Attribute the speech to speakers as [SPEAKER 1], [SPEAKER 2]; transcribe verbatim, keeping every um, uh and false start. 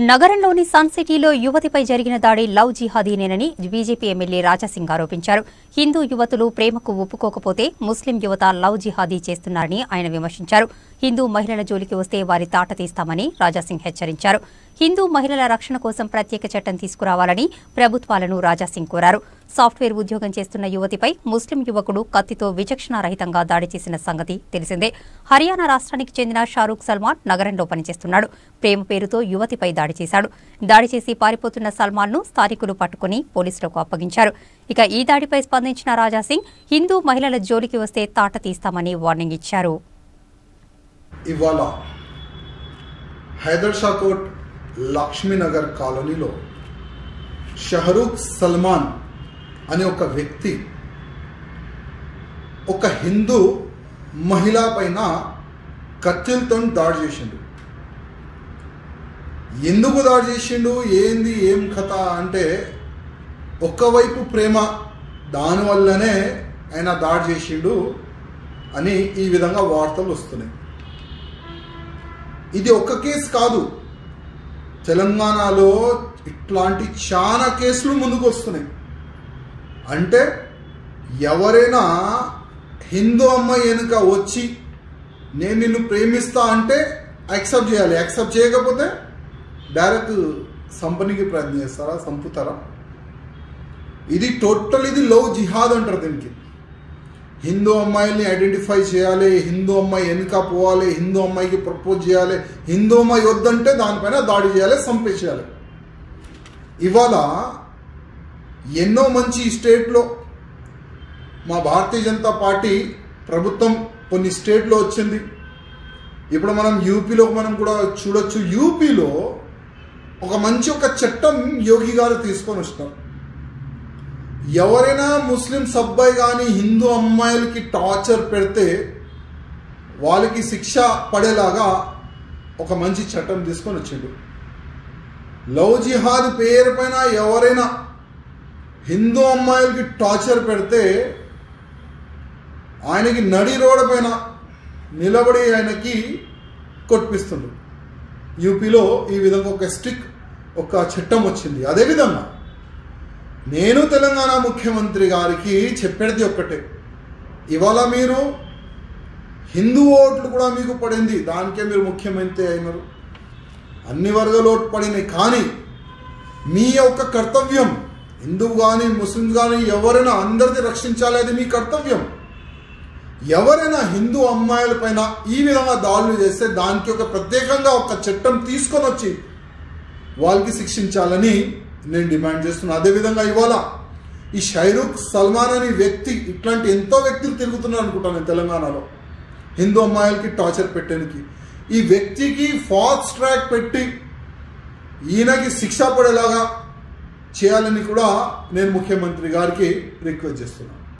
[SPEAKER 1] నగరంలోని సన్ సిటీలో యువతిపై జరిగిన దాడి లవ్ జిహాదీనేనని బీజేపీ ఎమ్మెల్యే రాజాసింగ్ ఆరోపించారు. హిందూ యువతులు ప్రేమకు ఒప్పుకోకపోతే ముస్లిం యువత లవ్ జిహాదీ చేస్తున్నారని ఆయన విమర్శించారు. హిందూ మహిళల జోలికి వస్తే వారి తాట తీస్తామని రాజాసింగ్ హెచ్చరించారు. హిందూ మహిళల రక్షణ కోసం ప్రత్యేక చట్టం తీసుకురావాలని ప్రభుత్వాలను రాజాసింగ్ కోరారు. సాఫ్ట్వేర్ ఉద్యోగం చేస్తున్న యువతిపై ముస్లిం యువకుడు కత్తితో విచక్షణారహితంగా దాడి చేసిన సంగతి తెలిసిందే. హర్యానా రాష్ట్రానికి చెందిన షారూక్ సల్మాన్ నగరంలో పనిచేస్తున్నాడు. ప్రేమ పేరుతో యువతిపై దాడి చేశాడు. దాడి చేసి పారిపోతున్న సల్మాన్ ను స్థానికులు పట్టుకుని పోలీసులకు అప్పగించారు. ఇక ఈ దాడిపై స్పందించిన రాజాసింగ్ హిందూ మహిళల జోలికి వస్తే తాట తీస్తామని వార్నింగ్ ఇచ్చారు.
[SPEAKER 2] ఇవాళ హైదర్ షాకోట్ లక్ష్మీనగర్ కాలనీలో షహరూక్ సల్మాన్ అనే ఒక వ్యక్తి ఒక హిందూ మహిళ పైన కత్తిలతో దాడి చేసిండు. ఎందుకు దాడి చేసిండు, ఏంది ఏం కథ అంటే ఒక్కవైపు ప్రేమ, దానివల్లనే ఆయన దాడి చేసిండు అని ఈ విధంగా వార్తలు వస్తున్నాయి. ఇది ఒక్క కేసు కాదు, తెలంగాణలో ఇట్లాంటి చాలా కేసులు ముందుకు వస్తున్నాయి. అంటే ఎవరైనా హిందూ అమ్మాయి వెనుక వచ్చి నేను నిన్ను ప్రేమిస్తా అంటే యాక్సెప్ట్ చేయాలి. యాక్సెప్ట్ చేయకపోతే డైరెక్ట్ సంపనికి ప్రయత్నం చేస్తారా, చంపుతారా? ఇది టోటల్ ఇది లవ్ జిహాద్ అంటారు. దీనికి హిందూ అమ్మాయిల్ని ఐడెంటిఫై చేయాలి, హిందూ అమ్మాయి వెనుక పోవాలి, హిందూ అమ్మాయికి ప్రపోజ్ చేయాలి, హిందూ అమ్మాయి వద్దంటే దానిపైన దాడి చేయాలి, చంపేసేయాలి. ఇవాళ ఎన్నో మంచి స్టేట్లో మా భారతీయ జనతా పార్టీ ప్రభుత్వం కొన్ని స్టేట్లో వచ్చింది. ఇప్పుడు మనం యూపీలో మనం కూడా చూడొచ్చు. యూపీలో ఒక మంచి ఒక చట్టం యోగి గారు తీసుకొని వస్తున్నారు. ఎవరైనా ముస్లిం అబ్బాయి కానీ హిందూ అమ్మాయిలకి టార్చర్ పెడితే వాళ్ళకి శిక్ష పడేలాగా ఒక మంచి చట్టం తీసుకొని వచ్చిండు. లవ్ జిహాద్ పేరు పైన ఎవరైనా హిందూ అమ్మాయిలకి టార్చర్ పెడితే ఆయనకి నడి రోడ్డు పైన నిలబడి ఆయనకి కొట్టిపిస్తుండ్రు. యూపీలో ఈ విధంగా ఒక స్ట్రిక్ ఒక చట్టం వచ్చింది. అదేవిధంగా నేను తెలంగాణ ముఖ్యమంత్రి గారికి చెప్పేది ఒక్కటే, ఇవాళ మీరు హిందూ ఓట్లు కూడా మీకు పడింది, దానికే మీరు ముఖ్యమంత్రి అయినారు. అన్ని వర్గాల ఓట్లు పడినాయి, కానీ మీ యొక్క కర్తవ్యం హిందూ కానీ ముస్లిం కానీ ఎవరైనా అందరినీ రక్షించాలి, అది మీ కర్తవ్యం. ఎవరైనా హిందూ అమ్మాయిల పైన ఈ విధంగా దాడులు చేస్తే దానికి ఒక ప్రత్యేకంగా ఒక చట్టం తీసుకొని వచ్చి వాళ్ళకి శిక్షించాలని నేను డిమాండ్ చేస్తున్నాను. అదేవిధంగా ఇవాళ ఈ షహరూక్ సల్మాన్ అనే వ్యక్తి, ఇట్లాంటి ఎంతో వ్యక్తులు తిరుగుతున్నారు అనుకుంటాను నేను తెలంగాణలో హిందూ అమ్మాయిలకి టార్చర్ పెట్టడానికి. ఈ వ్యక్తికి ఫాస్ట్ ట్రాక్ పెట్టి ఈయనకి శిక్ష పడేలాగా చేయాలని కూడా నేను ముఖ్యమంత్రి గారికి రిక్వెస్ట్ చేస్తున్నాను.